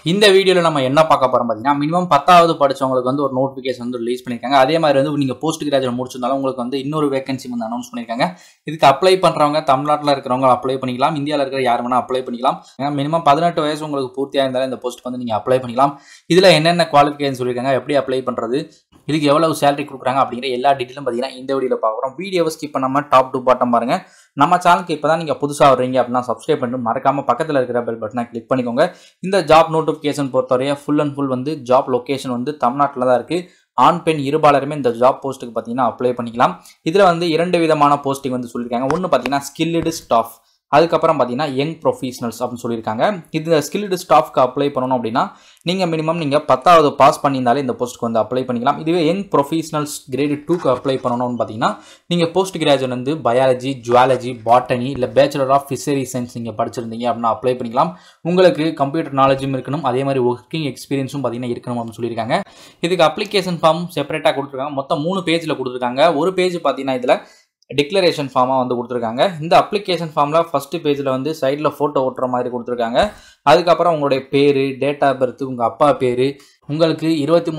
இந்த வீடியோல நம்ம என்ன பார்க்க போறோம் பாத்தீங்கன்னா மினிமம் 10வது படிச்சவங்களுக்கு வந்து ஒரு நோட்டிபிகேஷன் வந்து ரிலீஸ் பண்ணிருக்காங்க. அதே மாதிரி வந்து நீங்க போஸ்ட் கிராஜுவேட் முடிச்சிருந்தாலும் உங்களுக்கு வந்து இன்னொரு வேகன்சி வந்து அனௌன்ஸ் பண்ணிருக்காங்க. இதுக்கு அப்ளை பண்றவங்க தமிழ்நாட்டுல இருக்கிறவங்க அப்ளை பண்ணிக்கலாம், இந்தியால இருக்கிற யார் வேணா அப்ளை பண்ணிக்கலாம். மினிமம் 18 வயசு உங்களுக்கு பூர்த்தியா இருந்தாலும் இந்த போஸ்ட்க்கு வந்து நீங்க அப்ளை பண்ணிக்கலாம். இதுல என்னென்ன குவாலிஃபிகேஷன் சொல்லிருக்காங்க, எப்படி அப்ளை பண்றது, இதுக்கு எவ்வளவு சேலரி கொடுக்குறாங்க அப்படிங்கிற எல்லா டீட்டெயிலும் பாத்தீங்கன்னா இந்த வீடியோல பார்க்குறோம். வீடியோவை ஸ்கிப் பண்ணாம டாப் டு பாட்டம் பாருங்க. நம்ம சேனலுக்கு இப்பதான் நீங்க புதுசா வர்றீங்க அப்படின்னா சப்ஸ்கிரைப் பண்ணிட்டு மறக்காம பக்கத்துல இருக்கிற பெல் பட்டனை கிளிக் பண்ணிக்கோங்க. இந்த ஜாப் நோட்டிபிகேஷன் பொறுத்தவரைய ஃபுல் அண்ட் ஃபுல் வந்து ஜாப் லொகேஷன் வந்து தமிழ்நாட்டில் தான் இருக்கு. ஆண் பெண் இருபாலருமே இந்த ஜாப் போஸ்ட்டுக்கு பார்த்தீங்கன்னா அப்ளை பண்ணிக்கலாம். இதில் வந்து 2 விதமான போஸ்டிங் வந்து சொல்லியிருக்காங்க. ஒன்று பார்த்தீங்கன்னா ஸ்கில்டு ஸ்டாஃப், அதுக்கப்புறம் பார்த்தீங்கன்னா யங் ப்ரொஃபஷனல்ஸ் அப்படின்னு சொல்லியிருக்காங்க. இந்த ஸ்கில்டு ஸ்டாஃப்க்கு அப்ளை பண்ணணும் அப்படின்னா நீங்கள் மினிமம் நீங்கள் 10வது பாஸ் பண்ணியிருந்தாலே இந்த போஸ்ட்டுக்கு வந்து அப்ளை பண்ணிக்கலாம். இதுவே யங் ப்ரொஃபஷனல்ஸ் கிரேடு 2க்கு அப்ளை பண்ணணும்னு பார்த்தீங்கன்னா நீங்கள் போஸ்ட் கிராஜுவேட் வந்து பயாலஜி, ஜுவாலஜி, பாட்டனி இல்லை பேச்சுலர் ஆஃப் ஃபிஷரி சயின்ஸ் நீங்கள் படிச்சிருந்தீங்க அப்படின்னா அப்ளை பண்ணிக்கலாம். உங்களுக்கு கம்ப்யூட்டர் நாலேஜும் இருக்கணும், அதே மாதிரி ஒர்க்கிங் எக்ஸ்பீரியன்ஸும் பார்த்தீங்கன்னா இருக்கணும் அப்படின்னு சொல்லியிருக்காங்க. இதுக்கு அப்ளிகேஷன் ஃபார்ம் செப்பரேட்டாக கொடுத்துருக்காங்க. மொத்தம் 3 பேஜில் கொடுத்துருக்காங்க. ஒரு பேஜ் பார்த்தீங்கன்னா இதில் டிக்ளரேஷன் ஃபார்மாக வந்து கொடுத்துருக்காங்க. இந்த அப்ளிகேஷன் ஃபார்மில் ஃபஸ்ட்டு பேஜில் வந்து சைடில் ஃபோட்டோ ஓட்டுற மாதிரி கொடுத்துருக்காங்க. அதுக்கப்புறம் உங்களுடைய பேர், டேட் ஆஃப் பர்த், உங்கள் அப்பா பேர், உங்களுக்கு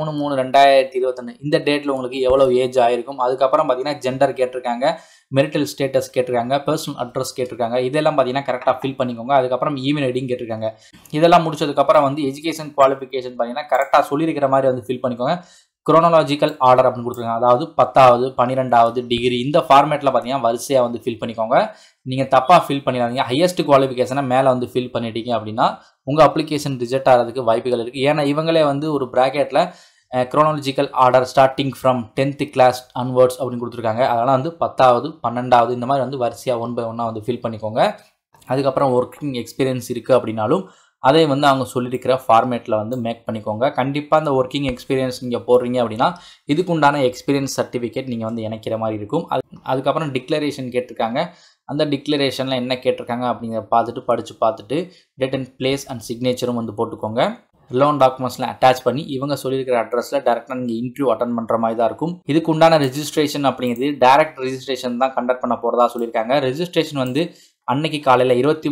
23/3/2021 இந்த டேட்டில் உங்களுக்கு எவ்வளோ ஏஜ் ஆகிருக்கும், அதுக்கப்புறம் பார்த்தீங்கன்னா ஜெண்டர் கேட்டிருக்காங்க, மெரிட்டல் ஸ்டேட்டஸ் கேட்டிருக்காங்க, பர்சனல் அட்ரஸ் கேட்டிருக்காங்க. இதெல்லாம் பார்த்தீங்கன்னா கரெக்டாக ஃபில் பண்ணிக்கோங்க. அதுக்கப்புறம் இமெயில் ஐடியும் கேட்டிருக்காங்க. இதெல்லாம் முடிச்சதுக்கப்புறம் வந்து எஜுகேஷன் குவாலிஃபிகேஷன் பார்த்தீங்கன்னா கரெக்டாக சொல்லியிருக்கிற மாதிரி வந்து ஃபில் பண்ணிக்கோங்க. குரோனாலஜிக்கல் ஆர்டர் அப்படின்னு கொடுத்துருக்காங்க. அதாவது 10வது, 12வது டிகிரி இந்த ஃபார்மேட்டில் பார்த்தீங்கன்னா வரிசையாக வந்து ஃபில் பண்ணிக்கோங்க. நீங்கள் தப்பாக ஃபில் பண்ணிடாதீங்க. ஹையஸ்ட் குவாலிஃபிகேஷனை மேலே வந்து ஃபில் பண்ணிட்டீங்க அப்படின்னா உங்கள் அப்ளிகேஷன் ரிஜெக்ட் ஆகிறதுக்கு வாய்ப்புகள் இருக்குது. ஏன்னா இவங்களே வந்து ஒரு ப்ராக்கெட்டில் chronological order starting from 10th class onwards அப்படின்னு கொடுத்துருக்காங்க. அதனால் வந்து 10வது, 12வது இந்த மாதிரி வந்து வரிசையாக 1 by 1 வந்து ஃபில் பண்ணிக்கோங்க. அதுக்கப்புறம் ஒர்க்கிங் எக்ஸ்பீரியன்ஸ் இருக்குது அப்படின்னாலும் அதை வந்து அவங்க சொல்லியிருக்கிற ஃபார்மேட்டில் வந்து மேக் பண்ணிக்கோங்க. கண்டிப்பாக அந்த ஒர்க்கிங் எக்ஸ்பீரியன்ஸ் நீங்கள் போடுறீங்க அப்படின்னா இதுக்கு உண்டான எக்ஸ்பீரியன்ஸ் சர்டிஃபிகேட் நீங்கள் வந்து இணைக்கிற மாதிரி இருக்கும். அதுக்கப்புறம் டிக்ளரேஷன் கேட்டிருக்காங்க. அந்த டிக்ளரேஷனில் என்ன கேட்டிருக்காங்க அப்படிங்கிறத படித்து பார்த்துட்டு டேட் அண்ட் பிளேஸ் அண்ட் சிக்னேச்சரும் வந்து போட்டுக்கோங்க. லோன் டாக்குமெண்ட்ஸ்லாம் அட்டாச் பண்ணி இவங்க சொல்லியிருக்கிற அட்ரஸில் டேரெக்டாக நீங்கள் இன்டர்வியூ அட்டன் பண்ணுற மாதிரி தான் இருக்கும். இதுக்கு உண்டான ரெஜிஸ்ட்ரேஷன் அப்படிங்கிறது டேரக்ட் ரெஜிஸ்ட்ரேஷன் தான் கண்டக்ட் பண்ண போகிறதா சொல்லியிருக்காங்க. ரெஜிஸ்ட்ரேஷன் வந்து அன்னைக்கு காலையில்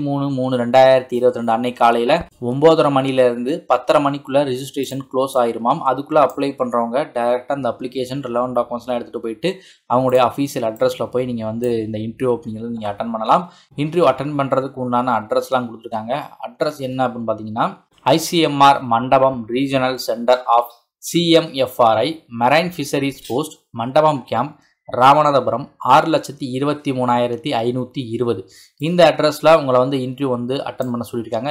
23/3/2022 அன்னைக்கு காலையில் 9:30 மணிலேருந்து 10:30 மணிக்குள்ளே ரெஜிஸ்ட்ரேஷன் க்ளோஸ் ஆயிருமாம். அதுக்குள்ளே அப்ளை பண்ணுறவங்க டேரெக்டாக அந்த அப்ளிகேஷன் ரெலவெண்ட் டாக்குமெண்ட்ஸ்லாம் எடுத்துகிட்டு போயிட்டு அவங்களுடைய அஃபீஷியல் அட்ரஸில் போய் நீங்கள் வந்து இந்த இன்டர்வியூ அப்படிங்கிறது நீங்கள் அட்டன் பண்ணலாம். இன்டர்வியூ அட்டன் பண்ணுறதுக்கு உண்டான அட்ரஸ்லாம் கொடுத்துருக்காங்க. அட்ரஸ் என்ன அப்படின்னு பார்த்தீங்கன்னா ICMR Mandapam regional centre of CMFRI marine fisheries post Mandapam camp Ramanathapuram 6,23,520 இந்த அட்ரஸில் உங்களை வந்து இன்டர்வியூ வந்து அட்டன் பண்ண சொல்லியிருக்காங்க.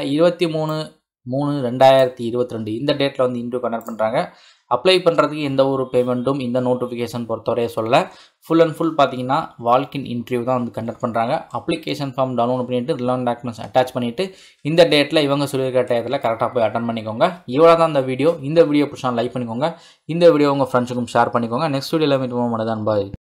23/3/2022 இந்த டேட்டில் வந்து இன்டர்வியூ கண்டக்ட் பண்ணுறாங்க. அப்ளை பண்ணுறதுக்கு எந்த ஒரு பேமெண்ட்டும் இந்த நோட்டிஃபிகேஷன் பொறுத்தவரைய சொல்ல. ஃபுல் அண்ட் ஃபுல் பார்த்தீங்கன்னா வால்கின் இன்டர்வியூ தான் வந்து கண்டக்ட் பண்ணுறாங்க. அப்ளிகேஷன் ஃபார்ம் டவுன்லோட் பண்ணிவிட்டு ரிலவெண்ட் டாக்குமெண்ட்ஸ் அட்டாச் பண்ணிவிட்டு இந்த டேட்டில் இவங்க சொல்லியிருக்கிற டயத்தில் கரெக்டாக போய் அட்டன் பண்ணிக்கோங்க. இவ்வளோ தான் இந்த வீடியோ. இந்த வீடியோ பிடிச்சா லைக் பண்ணிக்கோங்க. இந்த வீடியோ உங்கள் ஃப்ரெண்ட்ஸுக்கும் ஷேர் பண்ணிக்கோங்க. நெக்ஸ்ட் வீடியோவில் மீட் பண்ணுவோம். பாய்.